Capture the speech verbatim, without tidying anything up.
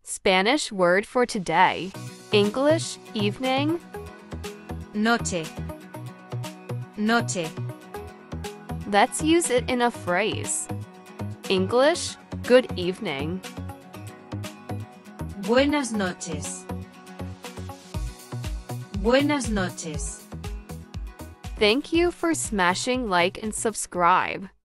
Spanish word for today. English, evening. Noche. Noche. Let's use it in a phrase. English, good evening. Buenas noches. Buenas noches. Thank you for smashing like and subscribe.